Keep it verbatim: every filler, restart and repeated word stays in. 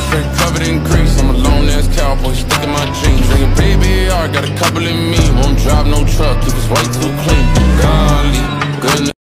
straight covered in grease. I'm a lone-ass cowboy, stuck in my jeans. Drinking baby, I got a couple in me. Won't drive no truck, keep his white